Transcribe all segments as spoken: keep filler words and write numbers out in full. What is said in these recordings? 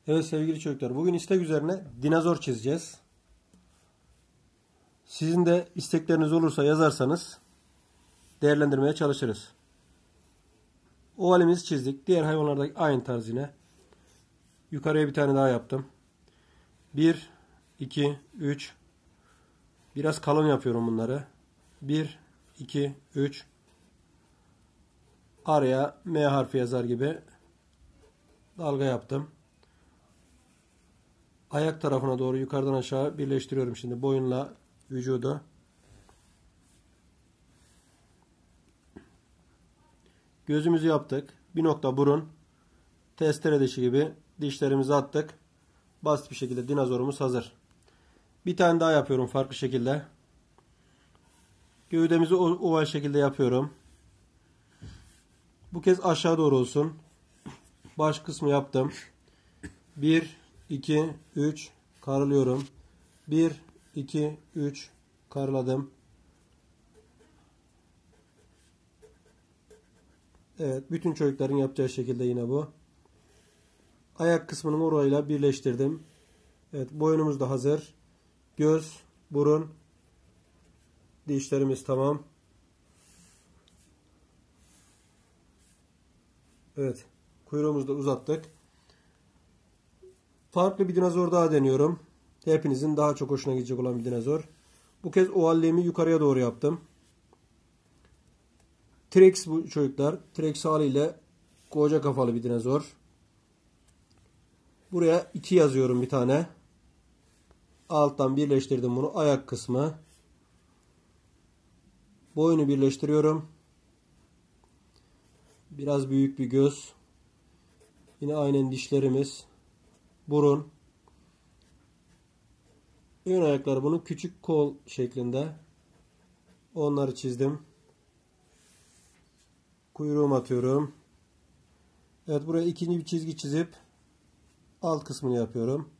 Evet sevgili çocuklar, bugün istek üzerine dinozor çizeceğiz. Sizin de istekleriniz olursa yazarsanız değerlendirmeye çalışırız. Ovalimizi çizdik. Diğer hayvanlarda aynı tarz yine. Yukarıya bir tane daha yaptım. bir, iki, üç. Biraz kalın yapıyorum bunları. bir, iki, üç. Araya M harfi yazar gibi dalga yaptım. Ayak tarafına doğru yukarıdan aşağı birleştiriyorum şimdi boyunla vücudu. Gözümüzü yaptık. Bir nokta burun. Testere dişi gibi dişlerimizi attık. Basit bir şekilde dinozorumuz hazır. Bir tane daha yapıyorum farklı şekilde. Gövdemizi oval şekilde yapıyorum. Bu kez aşağı doğru olsun. Baş kısmı yaptım. bir, iki, üç karılıyorum. bir, iki, üç karladım. Evet, bütün çocukların yapacağı şekilde yine bu. Ayak kısmının orayla birleştirdim. Evet, boynumuz da hazır. Göz, burun, dişlerimiz tamam. Evet, kuyruğumuzu da uzattık. Farklı bir dinozor daha deniyorum. Hepinizin daha çok hoşuna gidecek olan bir dinozor. Bu kez ovalliğimi yukarıya doğru yaptım. T-Rex bu çocuklar. T-Rex haliyle koca kafalı bir dinozor. Buraya iki yazıyorum bir tane. Alttan birleştirdim bunu. Ayak kısmı. Boynu birleştiriyorum. Biraz büyük bir göz. Yine aynen dişlerimiz. Burun. Ön ayakları bunun küçük kol şeklinde. Onları çizdim. Kuyruğumu atıyorum. Evet, buraya ikinci bir çizgi çizip alt kısmını yapıyorum.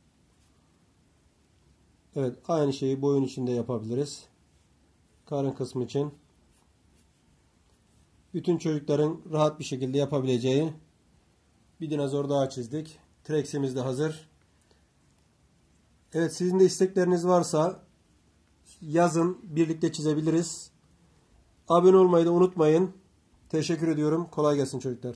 Evet, aynı şeyi boyun içinde yapabiliriz. Karın kısmı için. Bütün çocukların rahat bir şekilde yapabileceği bir dinozor daha çizdik. T-Rex'imiz de hazır. Evet, sizin de istekleriniz varsa yazın, birlikte çizebiliriz. Abone olmayı da unutmayın. Teşekkür ediyorum. Kolay gelsin çocuklar.